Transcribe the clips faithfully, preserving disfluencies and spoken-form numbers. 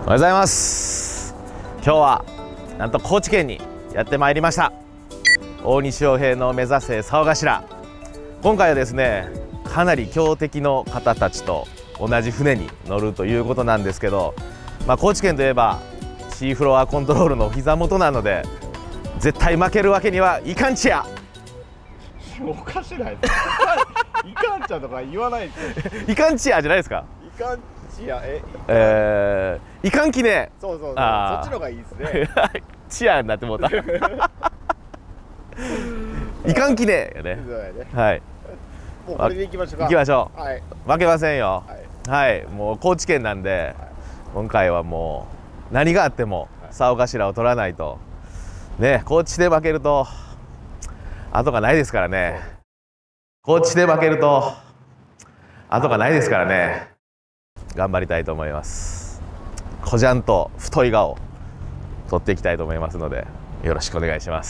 おはようございます。今日はなんと高知県にやってまいりました。大西洋平の目指せ竿頭。今回はですね、かなり強敵の方たちと同じ船に乗るということなんですけど、まあ、高知県といえばシーフロアコントロールの膝元なので、絶対負けるわけにはいかんちや。 おかしないですか。いかんちゃとか言わないですよ。 いかんちやじゃないですか。 いかんちや、え、 えー、いかんきね。 そうそうそう、そっちの方がいいですね。 チアになってもうた。いかんきねやね。はい。 もうこれで行きましょうか。 行きましょう。 はい。 負けませんよ。 はい。 はい、もう高知県なんで、はい、今回はもう何があっても竿頭を取らないと。ね、高知で負けると後がないですからね。高知で負けると後がないですからね。頑張りたいと思います。こじゃんと太い顔取っていきたいと思いますので、よろしくお願いします。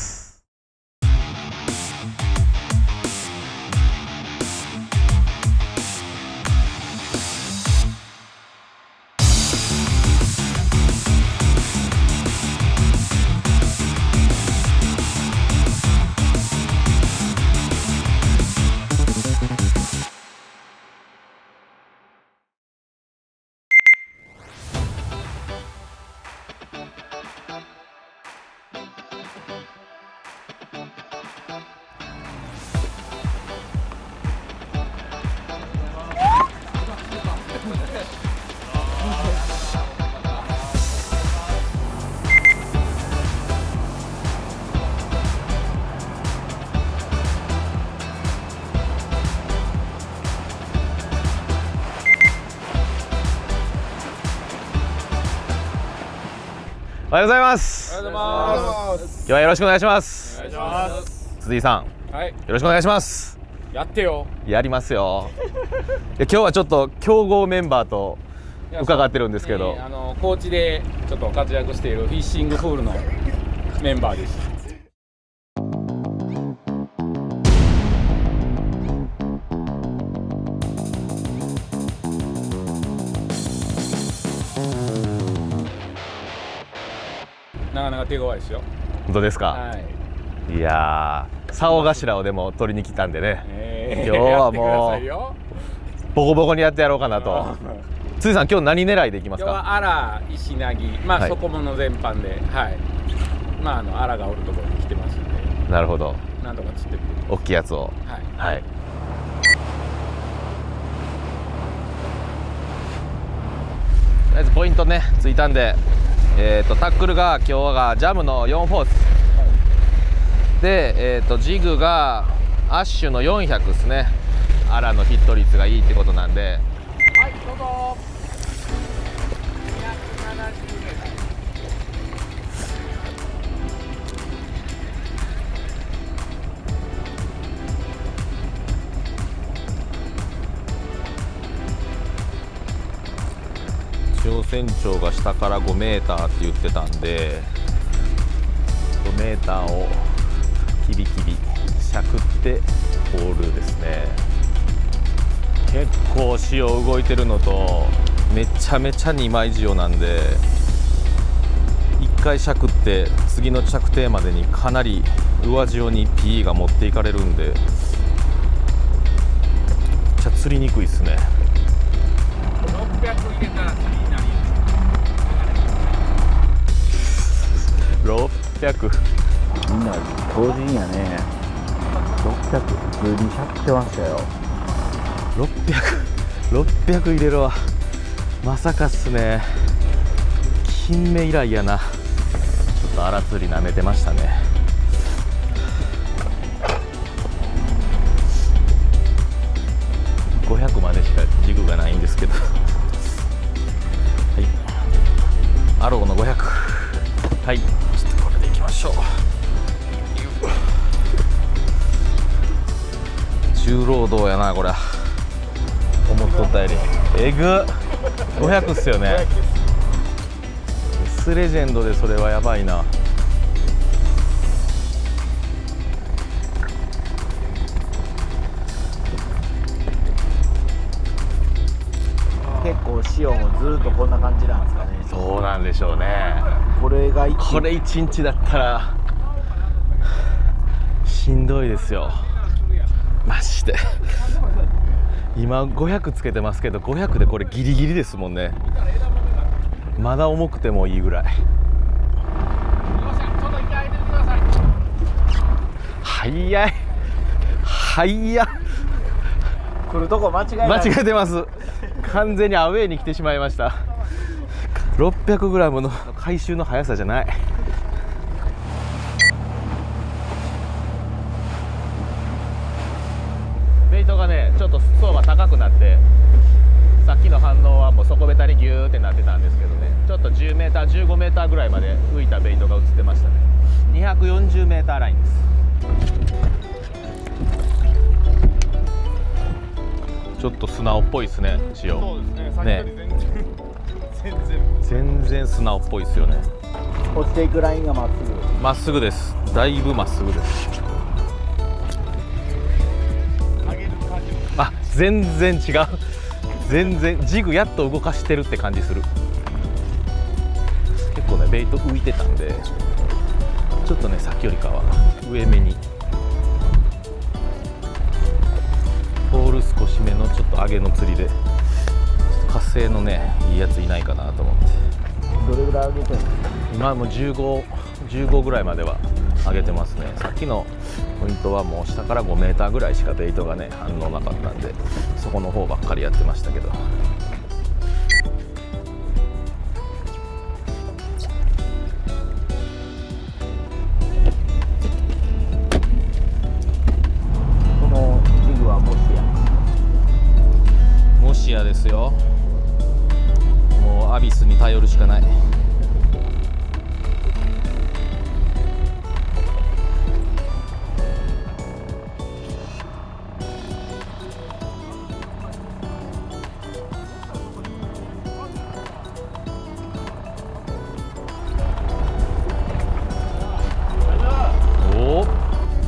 おはようございます。 おはようございます。 今日はよろしくお願いします。 お願いします。 辻井さん、はい、よろしくお願いします。 やってよ。 やりますよ。今日はちょっと強豪メンバーと伺ってるんですけど、 あの高知でちょっと活躍しているフィッシングプールのメンバーです。なかなか手強いですよ。 本当ですか。はい、いやー、竿頭をでも取りに来たんでね、えー、今日はもうボコボコにやってやろうかなと。辻さん、今日何狙いでいきますか。 今日はアラ、石なぎ、まあ、はい、底物全般で、はい、まああのアラがおるところに来てますんで。 なるほど。 なんとか釣ってくる。 大きいやつを。はい。はい。とりあえずポイントねついたんで。えー、とタックルが今日はジャムのよんフォース、はい、で、えー、とジグがアッシュのよんひゃくですね。アラのヒット率がいいってことなんで、 はい、どうぞ。にひゃくななじゅうメートル。 一応船長が下からごメーターって言ってたんで、ごメーターをキビキビしゃくってホールですね。結構潮動いてるのと、めちゃめちゃにまい潮なんで、いっかいしゃくって次の着底までにかなり上潮に ピー が持っていかれるんで、めっちゃ釣りにくいですね。 ろっぴゃく入れたら釣りになる。 ろっぴゃく。 みんな超人やね。ろっぴゃく普通にしゃくってましたよ。 ろっぴゃく、ろっぴゃく入れるわ。まさかっすね。金目以来やな。ちょっと荒釣りなめてましたね。ごひゃくまでしかジグがないんですけど。はい。アローのごひゃく。はい。ちょっとこれでいきましょう。重労働やなこれ。思っとったよりえぐごひゃくっすよね。Sレジェンドでそれはやばいな。 結構潮もずっとこんな感じなんですかね。 そうなんでしょうね。 これがこれいちにちだったらしんどいですよマジで。今ごひゃくつけてますけど、ごひゃくでこれギリギリですもんね。まだ重くてもいいぐらい。早い早っ。 来るとこ間違いない。 間違えてます。完全にアウェーに来てしまいました。ろっぴゃくグラムの回収の速さじゃない。ベイトがねちょっと層が高くなって、さっきの反応はもう底ベタにギューってなってたんですけどね、ちょっとじゅうメーターじゅうごメーターぐらいまで浮いたベイトが映ってましたね。にひゃくよんじゅうメーターラインです。ちょっと素直っぽいですね、潮。 そうですね。さっきより全然、全然全然素直っぽいですよね。 落ちていくラインがまっすぐ。 まっすぐです。だいぶまっすぐです。 上げる感じも。 あ、全然違う。全然ジグやっと動かしてるって感じする。結構ねベイト浮いてたんで、ちょっとねさっきよりかは上目にポール少しめのちょっと上げの釣りで、ちょっと火星のねいいやついないかなと思って。 どれぐらい上げてるの？ 今もうじゅうご、じゅうごぐらいまでは上げてますね。さっきのポイントはもう下からごメーターぐらいしかベイトがね反応なかったんで、そこの方ばっかりやってましたけど。 このジグはもしや。 もしやですよ。もうアビスに頼るしかない。おお、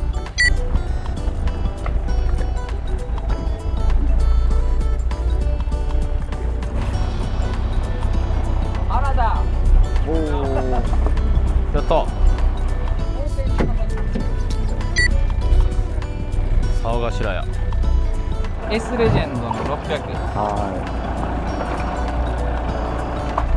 おお。 やった。竿頭や。 S レジェンドのろっぴゃく。 はい。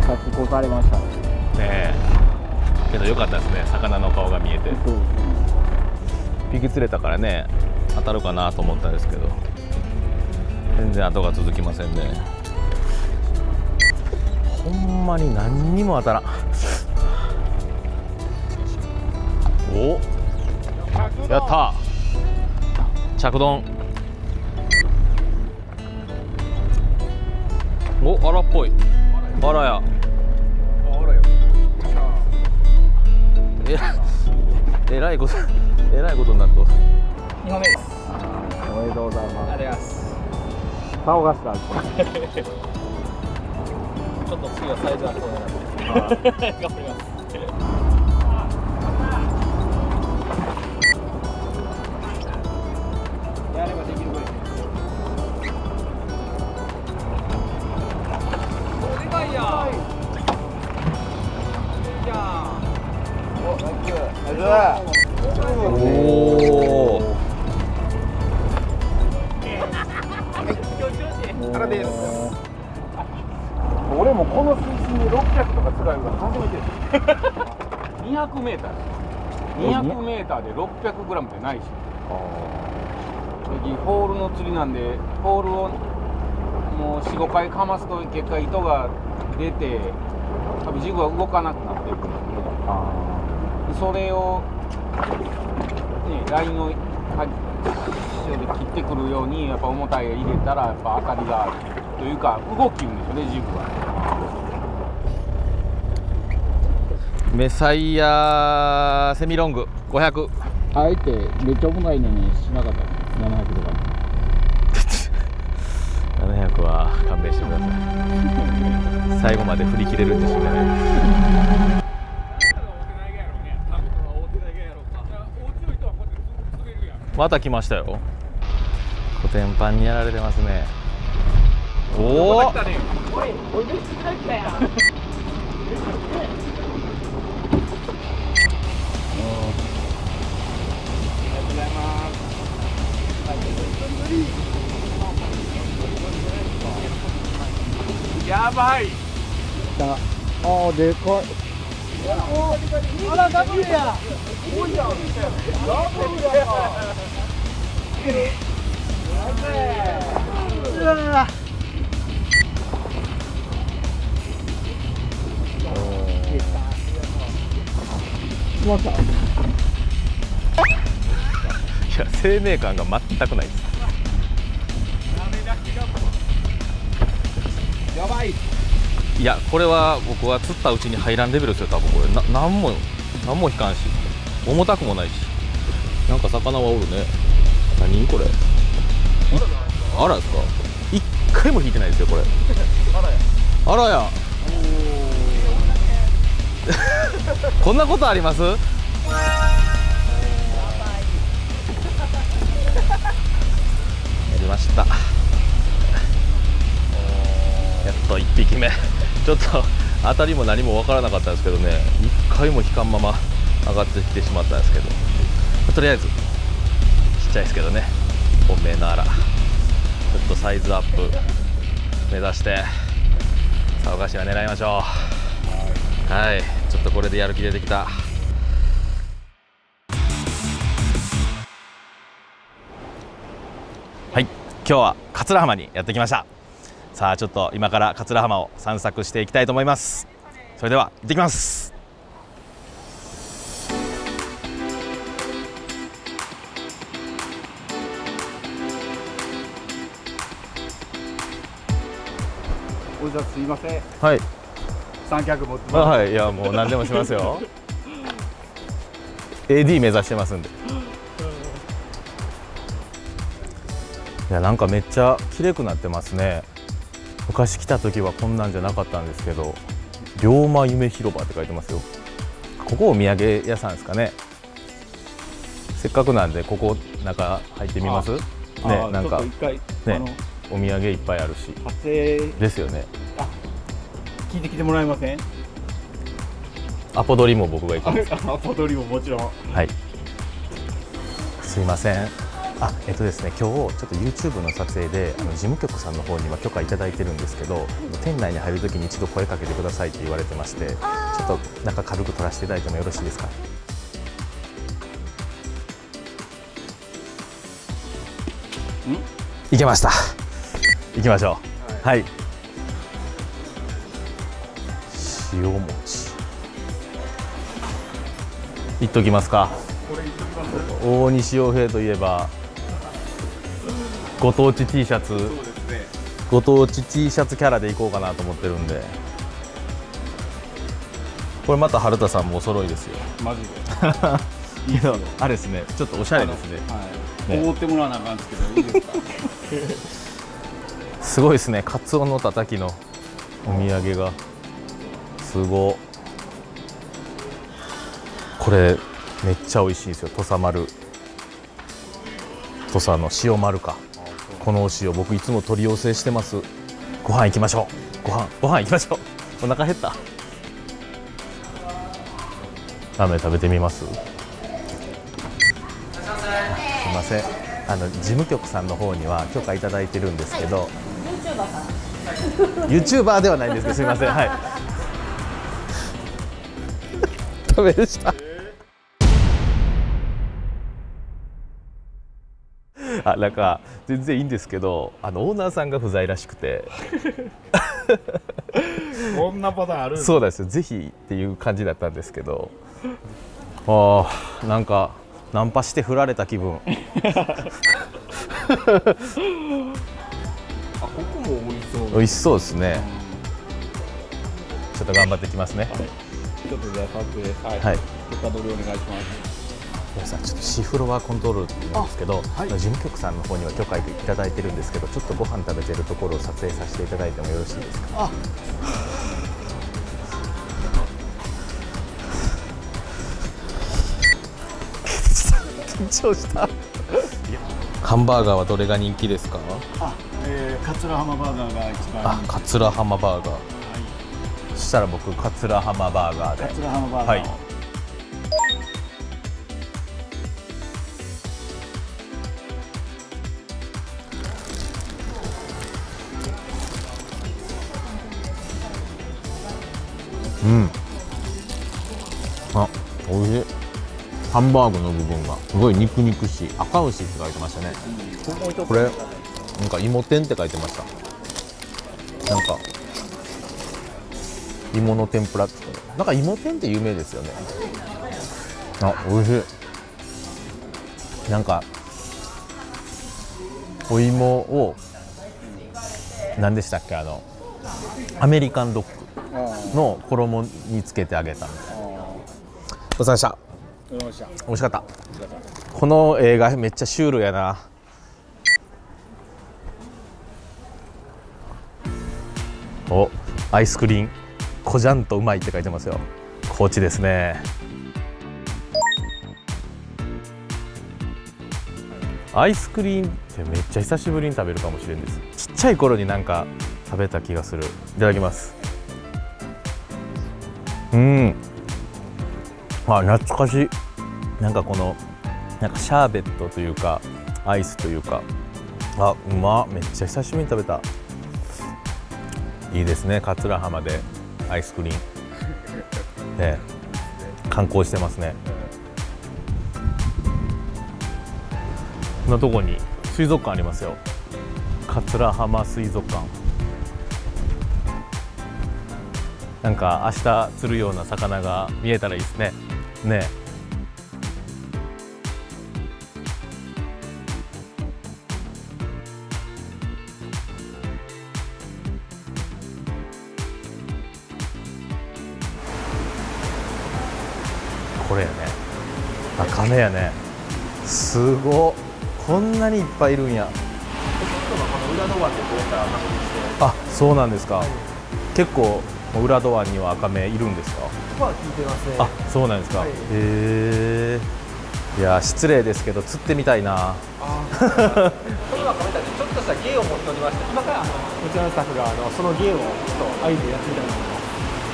さっき越されましたね。 ねえ。けど良かったですね。魚の顔が見えて。 そうですね。 ピキ釣れたからね当たるかなと思ったんですけど、全然後が続きませんね。ほんまに何にも当たらん。お、やった着丼。お、あらっぽい。あらや。えらえらいことえらいことになっと。 にほんめです。 おめでとうございます。 ありがとうございます。 竿頭ですね。 ちょっと次はサイズアップを狙って頑張ります。やればできるぐらい。お、でかいやん。いいやん。 お、ナイス。ナイス。 おお。 からです。俺もこの水深でろっぴゃくとか釣られるの初めてです。にひゃくメーター。にひゃくメーターでろっぴゃくグラムってないし。ホールの釣りなんで、ホールをもうよん、ごかいかますと結果糸が出て、多分ジグが動かなくなっていくので、それをねラインをで切ってくるようにやっぱ重たい入れたらやっぱ当たりがあるというか動きるんですよね、ジグは。 メサイアセミロングごひゃく。 あえてめっちゃ重たいのにしなかった。ななひゃくとかななひゃくは勘弁してください。最後まで振り切れる自信がない。また来ましたよ。コテンパンにやられてますね。おお。 やばい。 ああ、でかい。 あら、ダブルや。多いやん。ダブルやか。うわ。しまった。いや、生命感が全くないです。 やばい。 いや、これは僕は釣ったうちに入らんレベルですよ、多分これ。な、なんも、なんも引かんし、重たくもないし。なんか魚はおるね。何これ。あらですか。一回も引いてないですよ、これ。あらや。あらや。こんなことあります。やりました。やっといっぴきめ。ちょっと当たりも何も分からなかったんですけどね、いっかいも引かんまま上がってきてしまったんですけど、とりあえずちっちゃいですけどね、本命のアラちょっとサイズアップ目指してサオガシは狙いましょう。はい、ちょっとこれでやる気出てきた。はい、今日は桂浜にやってきました。さあ、ちょっと今から桂浜を散策していきたいと思います。それでは行ってきます。 おじさん、すいません。 はい。 三脚持ってます。 はい、いや、もう何でもしますよ。エーディー 目指してますんで。いや、なんかめっちゃ綺麗くなってますね。昔来た時はこんなんじゃなかったんですけど、龍馬夢広場って書いてますよ。ここお土産屋さんですかね。せっかくなんでここ中入ってみます。ね、なんかね、お土産いっぱいあるし。 撮影ですよね。 あ、聞いてきてもらえません？ アポ取りも僕が行きます。 アポ取りももちろん。 はい。すいません。あ、えっとですね、今日ちょっと YouTube の撮影であの事務局さんの方には許可いただいてるんですけど、店内に入るときに一度声かけてくださいって言われてまして、ちょっと中軽く撮らせていただいてもよろしいですか。ん？いけました。行きましょう。はい。はい、塩餅。いっときますか。 これいっときます。 大西洋平といえばご当地 T シャツ、 そうですね、 ご当地 T シャツキャラでいこうかなと思ってるんで、これまた春田さんもお揃いですよ。 マジで。 いいよ。あれですね、ちょっとおしゃれですね。 はい。おごってもらわなあかんですけど、いいですか。 すごいですね、カツオのたたきのお土産がすご。これめっちゃ美味しいですよ。土佐丸、土佐の塩丸か。このお塩僕いつも取り寄せしてます。ご飯行きましょう。ご飯ご飯行きましょう。お腹減った。ラーメン食べてみます。すいません、あの事務局さんの方には許可いただいてるんですけど、ユーチューバーではないんですけど、すみません。はい。ダメでした。あ、なんか全然いいんですけど、あのオーナーさんが不在らしくて。 こんなパターンあるんですか？ そうですよ。ぜひっていう感じだったんですけど、ああ、なんかナンパして振られた気分。 あ、ここも美味しそう。 美味しそうですね。ちょっと頑張ってきますね。 はい、ちょっとじゃあ撮影、はい、 はい。 許可取りお願いします。 皆さん、ちょっとシーフロアコントロールなんですけど、はい、事務局さんの方には許可いただいてるんですけど、ちょっとご飯食べてるところを撮影させていただいてもよろしいですか。あ、緊張した。ハンバーガーはどれが人気ですか。 あ、えー、桂浜バーガーが一番。 あ、桂浜バーガー。はい、 したら僕桂浜バーガーで。 桂浜バーガー、 はい。うん。あ、美味しい。ハンバーグの部分がすごい肉肉しい。赤牛って書いてましたね。これなんか芋天って書いてました。なんか芋の天ぷらって、なんか芋天って有名ですよね。あ、美味しい。なんかお芋を何でしたっけ、あのアメリカンドッグの衣につけてあげたみたいな。ごちそうさまでした。美味しかった。この映画めっちゃシュールやな。お、アイスクリーンこじゃんとうまいって書いてますよ。高知ですね。アイスクリーンってめっちゃ久しぶりに食べるかもしれんです。ちっちゃい頃になんか食べた気がする。いただきます。うん、あ、懐かしい。なんかこのなんかシャーベットというかアイスというか、あ、うまっ。めっちゃ久しぶりに食べた。いいですね、桂浜でアイスクリーン、ね、観光してますね。こんなとこに水族館ありますよ。桂浜水族館。なんか明日釣るような魚が見えたらいいですね。ね。これやね。あ、カメやね。すご。こんなにいっぱいいるんや。あ、そうなんですか。はい、結構裏戸湾にはアカメいるんですか。 は聞いてますね。 あ、そうなんですか。はい、へえ。いや、失礼ですけど釣ってみたいな。 あこのアカメたちちょっとした芸を持っておりまして、今からあのこちらのスタッフがあのその芸をちょっとアイデアやってみたいと思います。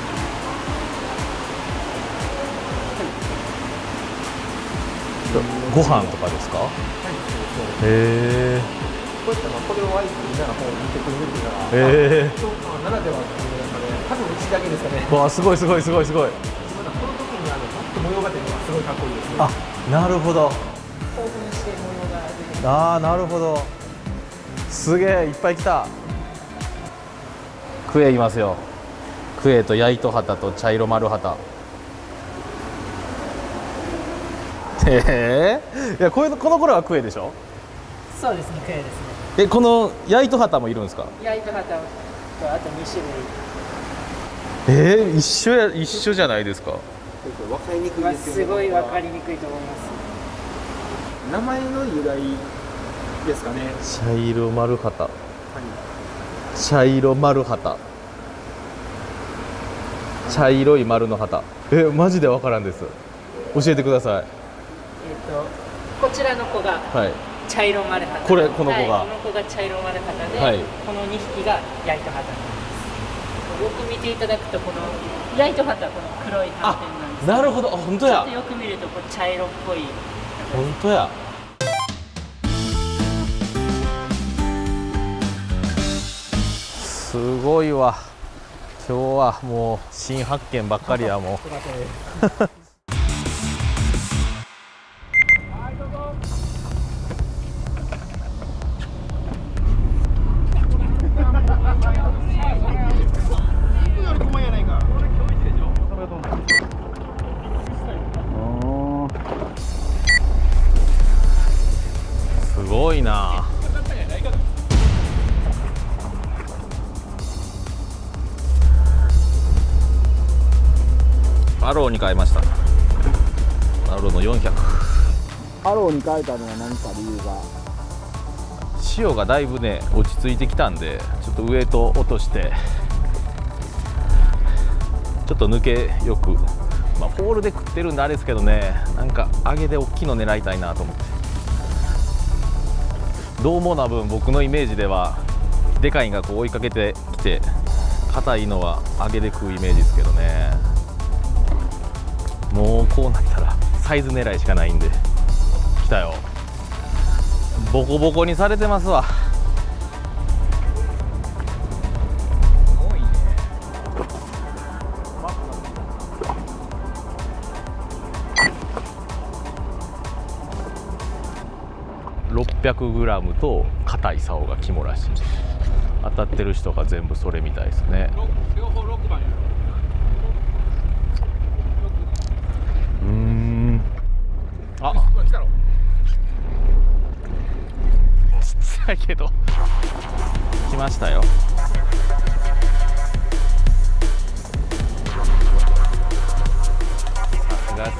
ご飯とかですか。はい、そうです。へえ。 こういったまあこれをアイスみんなの方を見てくれるっていうのが、 へえ。 京都ならではっていう中で、多分うちだけですかね。 わあ、すごいすごいすごいすごい。 この時にあのパッと模様が出るのがすごいかっこいいですね。 あ、なるほど。 興奮して模様が出て。 ああ、なるほど。すげえ、いっぱい来た。クエいますよ。クエとヤイトハタと茶色丸ハタ。ええ、いや、こういうこの頃はクエでしょ。 そうですね、クエですね。 え、このヤイトハタもいるんですか。 ヤイトハタとあとに種類。 えー、一緒や一緒じゃないですか。 分かりにくいですよね。 すごい分かりにくいと思います。 名前の由来ですかね。 茶色丸ハタ。 はい、 茶色丸ハタ。茶色い丸の旗。え、マジでわからんです。教えてください。 えっとこちらの子が茶色丸旗、はい、 これこの子が、 はい、この子が茶色丸旗で、はい、このにひきがヤイトハタなんです。よく見ていただくとこのヤイトハタはこの黒い斑点なんです。 なるほど、あ、本当や。 ちょっとよく見るとこう茶色っぽい。 本当や。すごいわ。今日はもう新発見ばっかりやもう。すごいな。アローに変えました。アローのよんひゃく。 アローに変えたのは何か理由が。 潮がだいぶね落ち着いてきたんで、ちょっとウエイト落としてちょっと抜けよく、まあ、ポールで食ってるんであれですけどね、なんか上げで大きいの狙いたいなと思って。どうもな分僕のイメージではでかいんがこう追いかけてきて硬いのは揚げで食うイメージですけどね。もうこうなったらサイズ狙いしかないんで。来たよ、ボコボコにされてますわ。ろっぴゃくグラム と硬い竿が肝らしい。当たってる人が全部それみたいですね。 両方ろくばんや。 うーん、あ、 来たろ。 ちっちゃいけど来ましたよ。さすがです。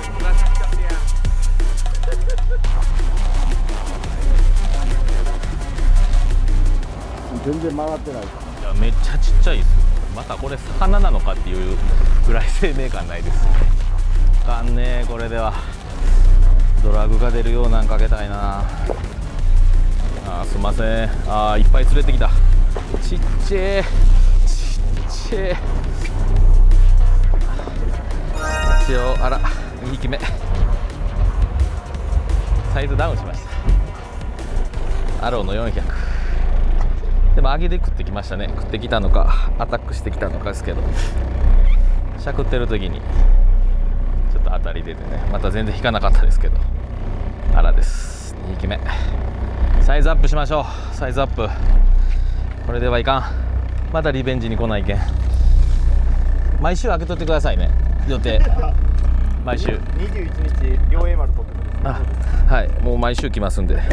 全然回ってない。 いや、めっちゃちっちゃいです。またこれ魚なのかっていうぐらい生命感ないです。あかんねー、これでは。ドラグが出るようなんかけたいな。あー、すいません。あー、いっぱい連れてきた。ちっちゃいちっちゃい。一応、あら、にひきめサイズダウンしました。アローのよんひゃくでも揚げで食ってきましたね。食ってきたのかアタックしてきたのかですけど、しゃくってる時にちょっと当たり出てね、また全然引かなかったですけど、あらです。にひきめサイズアップしましょう。サイズアップ、これではいかん。またリベンジに来ないけん。毎週開けとってくださいね、予定。毎週にじゅういちにち両 A 丸取ってください。 あ、はい、もう毎週来ますんで。もう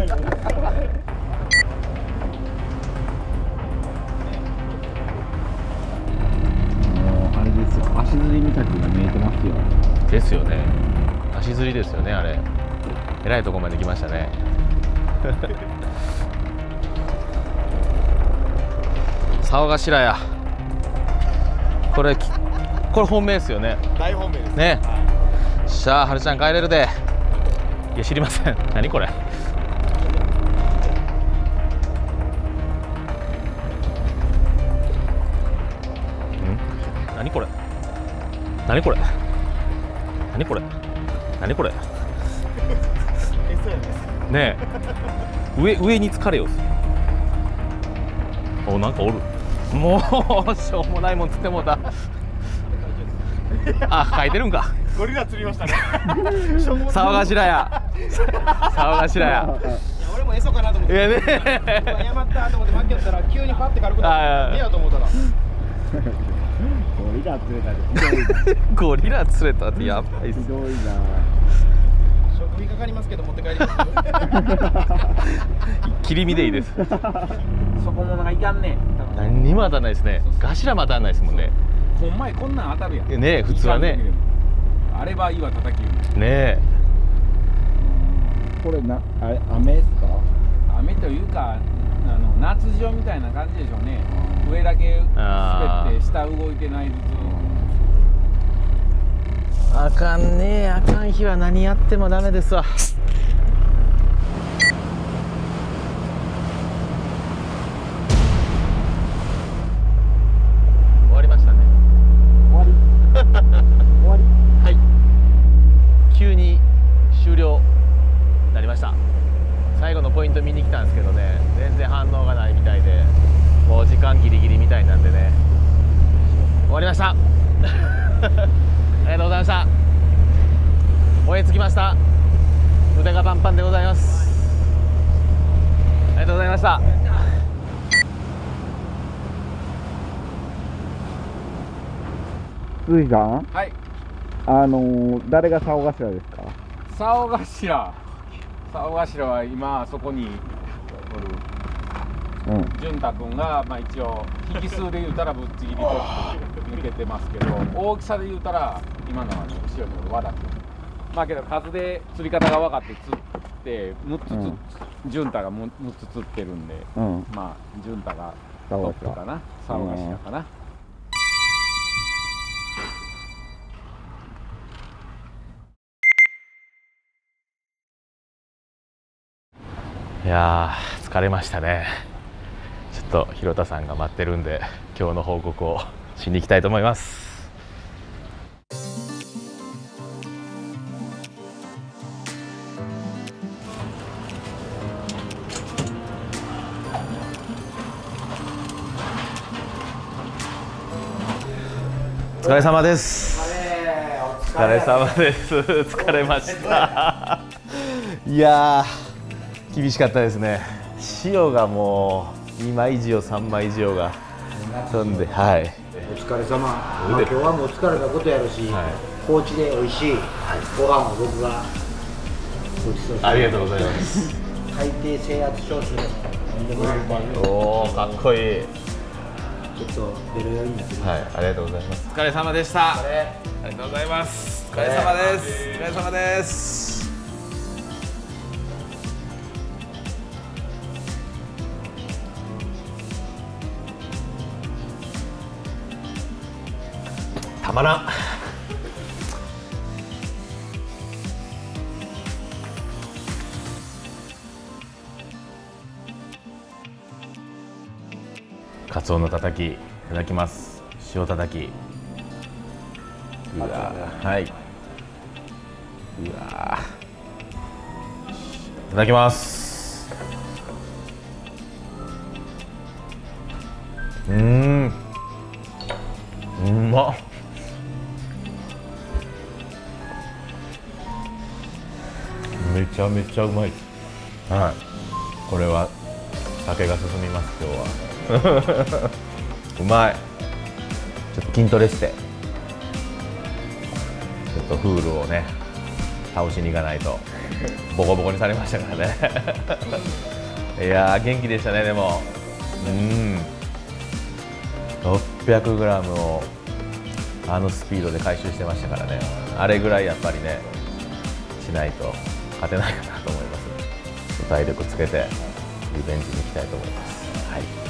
あれですよ、足釣り岬が見えてますよ。 ですよね、足釣りですよね。あれえらいとこまで来ましたね。沢頭や、これこれ本命ですよね。 大本命ですね。しゃあ、はるちゃん帰れるで。いや、知りません。何これ。ん、何これ。何これ。何これ。何これ。ねえ、上上に疲れよ。お、なんかおる。もうしょうもないもん釣ってもうた。あ、書いてるんか。 ゴリラ釣りましたね。 沢頭や。沢頭や。 俺もエソかなと思って。 いやね。 謝ったと思って待ってたら急にパッて軽くなって。見ようと思ったら。 ゴリラ釣れたで。 ゴリラ釣れたってやばいっす。 ひどいな。 食費かかりますけど持って帰ります。 切り身でいいです。 そこものがいかんね。 何にも当たらないですね。頭も当たらないですもんね。 ほんまにこんなん当たるやん。 ねえ、普通はね。 あれば岩叩き。 ねえ。 これな、あれ雨ですか？ 雨というか、あの夏状みたいな感じでしょうね。上だけ滑って下動いてないずつ。 あかんねえ、あかん日は何やってもダメですわ。終わりましたね。 終わり終わり。 はい、急に終了になりました。最後のポイント見に来たんですけどね、全然反応がないみたいで、もう時間ギリギリみたいなんでね、終わりました。ありがとうございました。追いつきました。腕がパンパンでございます。ありがとうございました。 鈴木さん、 はい。 あのー、誰が竿頭ですか？ 竿頭。竿頭は今あそこにおる。 うん。 潤太君が、まあ、一応引数で言うたらぶっちぎりトップ抜けてますけど、大きさで言うたら今のは後ろにおる和田君。まあけど数で釣り方が分かって釣ってむっつつ、うん、潤太がむっつ釣ってるんで、うん、まあ潤太がトップかな、竿頭かな。 いやー、疲れましたね。ちょっと広田さんが待ってるんで今日の報告をしに行きたいと思います。お疲れ様です。お疲れ様です。疲れました。いやー、厳しかったですね。潮がもうにまい以上さんまい以上が飛んで、はい。 お疲れ様。まあ、今日はもう疲れたことやるし、はい、高知で美味しいご飯を僕がごちそうします。 ありがとうございます。 海底制圧焼酎でも飲んでもらえる。 おお、かっこいい。 ちょっとベロ酔いになってます。 はい、ありがとうございます。お疲れ様でした。ありがとうございます。お疲れ様です。お疲れ様です。たまらん。カツオのたたきいただきます。塩たたき。うわ、はい。うわ。いただきます。うーん。うまっ。めちゃめちゃうまい。はい。これは酒が進みます今日は。うまい。ちょっと筋トレしてちょっとフールをね倒しに行かないとボコボコにされましたからね。いやー元気でしたね。でもうん ろっぴゃくグラム をあのスピードで回収してましたからね。あれぐらいやっぱりねしないと勝てないかなと思います。体力つけてリベンジに行きたいと思います。はい。